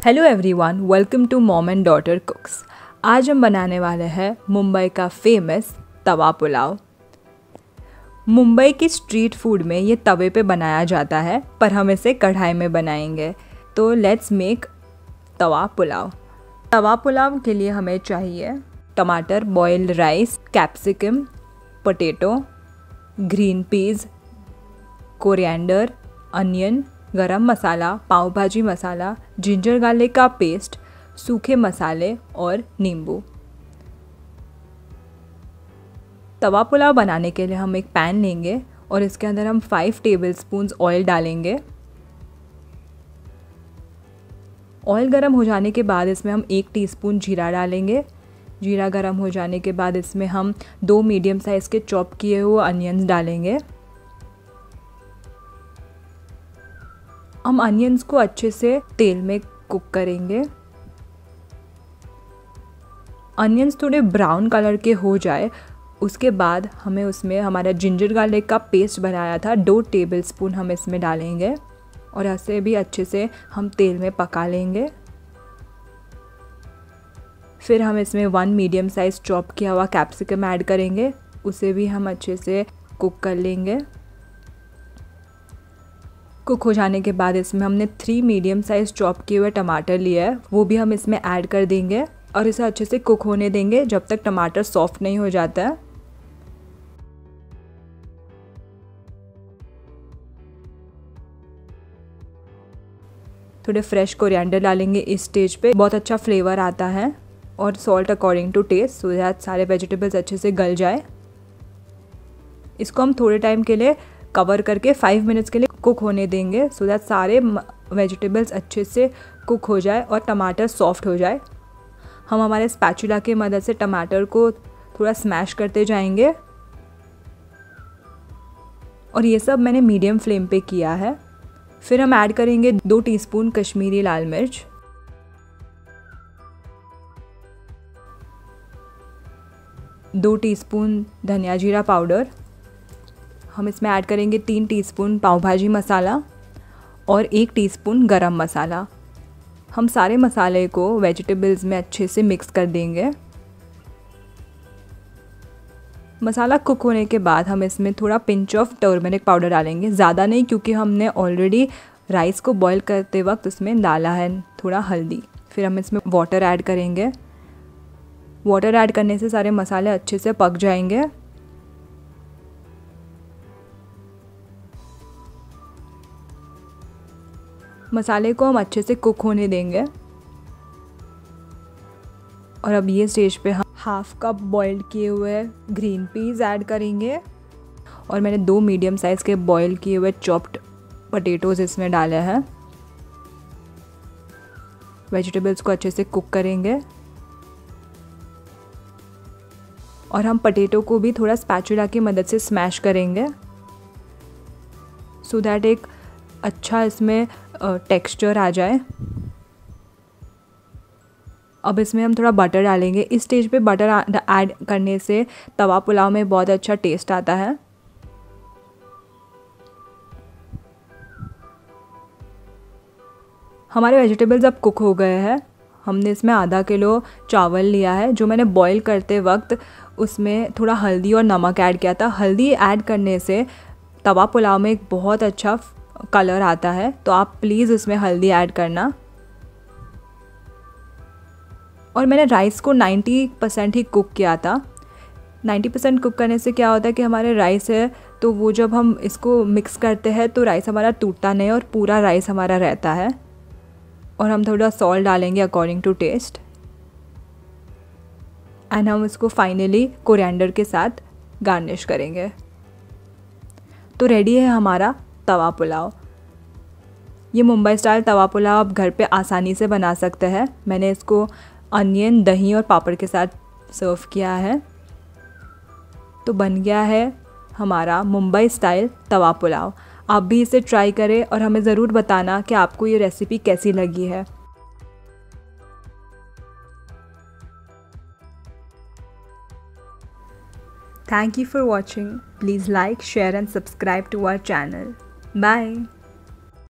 Hello everyone, welcome to mom and daughter cooks. आज हम बनाने वाले हैं मुंबई का फेमस तवा पुलाव। मुंबई की स्ट्रीट फूड में ये तवे पे बनाया जाता है, पर हम इसे कढ़ाई में बनाएंगे। तो लेट्स मेक तवा पुलाव। तवा पुलाव के लिए हमें चाहिए टमाटर, boiled rice, capsicum, potato, green peas, coriander, onion, garam masala, pav bhaji masala, ginger garlic का पेस्ट, सूखे मसाले और नींबू। तवा पुलाव बनाने के लिए हम एक पैन लेंगे और इसके अंदर हम 5 टेबलस्पून्स ऑयल डालेंगे। ऑयल गरम हो जाने के बाद इसमें हम 1 टीस्पून जीरा डालेंगे। जीरा गरम हो जाने के बाद इसमें हम 2 मीडियम साइज़ के चॉप किए हुए अनियंस डालेंगे। हम अनियंस को अच्छे से तेल में कुक करेंगे। अनियंस थोड़े ब्राउन कलर के हो जाए उसके बाद हमें उसमें हमारा जिंजर गार्लिक का पेस्ट बनाया था 2 टेबलस्पून हम इसमें डालेंगे और ऐसे भी अच्छे से हम तेल में पका लेंगे। फिर हम इसमें 1 मीडियम साइज़ चॉप किया हुआ कैप्सिकम ऐड करेंगे, उसे भी हम अच्छे से कुक कर लेंगे। कुक हो जाने के बाद इसमें हमने 3 मीडियम साइज़ चॉप किए हुए टमाटर लिया है, वो भी हम इसमें ऐड कर देंगे और इसे अच्छे से कुक होने देंगे जब तक टमाटर सॉफ्ट नहीं हो जाता है। थोड़े फ्रेश कोरिएंडर डालेंगे इस स्टेज पे, बहुत अच्छा फ्लेवर आता है। और salt according to taste, so that सारे वेजिटेबल्स अच्छे से गल जाए। इसको हम थोड़े टाइम के लिए कवर करके 5 मिनट्स के लिए कुक होने देंगे, सो दैट सारे वेजिटेबल्स अच्छे से कुक हो जाए और टमाटर सॉफ्ट हो जाए। हम हमारे स्पैचुला की मदद से टमाटर को थोड़ा स्मैश करते जाएंगे और ये सब मैंने मीडियम फ्लेम पे किया है। फिर हम ऐड करेंगे 2 टीस्पून कश्मीरी लाल मिर्च, 2 टीस्पून धनिया जीरा पाउडर, हम इसमें ऐड करेंगे 3 टीस्पून पाव भाजी मसाला और 1 टीस्पून गरम मसाला। हम सारे मसाले को वेजिटेबल्स में अच्छे से मिक्स कर देंगे। मसाला कुक होने के बाद हम इसमें थोड़ा पिंच ऑफ टर्मरिक पाउडर डालेंगे, ज़्यादा नहीं क्योंकि हमने ऑलरेडी राइस को बॉईल करते वक्त उसमें डाला है थोड़ा हल्दी। फिर हम इसमें वाटर ऐड करेंगे। वाटर ऐड करने से सारे मसाले अच्छे से पक जाएंगे। मसाले को हम अच्छे से कुक होने देंगे और अब ये स्टेज पे हम हाफ कप बॉइल्ड किए हुए ग्रीन पीस ऐड करेंगे और मैंने 2 मीडियम साइज़ के बॉईल किए हुए चॉप्ड पोटैटोज इसमें डाले हैं। वेजिटेबल्स को अच्छे से कुक करेंगे और हम पोटैटो को भी थोड़ा स्पैचुला की मदद से स्मैश करेंगे, सो दैट एक अच्छा इसमें टेक्सचर आ जाए। अब इसमें हम थोड़ा बटर डालेंगे। इस स्टेज पे बटर ऐड करने से तवा पुलाव में बहुत अच्छा टेस्ट आता है। हमारे वेजिटेबल्स अब कुक हो गए हैं। हमने इसमें आधा किलो चावल लिया है जो मैंने बॉईल करते वक्त उसमें थोड़ा हल्दी और नमक ऐड किया था। हल्दी ऐड करने से तवा पुलाव में एक बहुत अच्छा कलर आता है, तो आप प्लीज़ उसमें हल्दी ऐड करना। और मैंने राइस को 90% ही कुक किया था। 90% कुक करने से क्या होता है कि हमारे राइस है तो वो जब हम इसको मिक्स करते हैं तो राइस हमारा टूटता नहीं और पूरा राइस हमारा रहता है। और हम थोड़ा सॉल्ट डालेंगे अकॉर्डिंग टू टेस्ट एंड हम इसको फाइनली कोरिएंडर के साथ गार्निश करेंगे। तो रेडी है हमारा तवा पुलाव। ये मुंबई स्टाइल तवा पुलाव आप घर पे आसानी से बना सकते हैं। मैंने इसको अनियन, दही और पापड़ के साथ सर्व किया है। तो बन गया है हमारा मुंबई स्टाइल तवा पुलाव। आप भी इसे ट्राई करें और हमें ज़रूर बताना कि आपको ये रेसिपी कैसी लगी है। Thank you for watching. Please like, share and subscribe to our channel. Bye.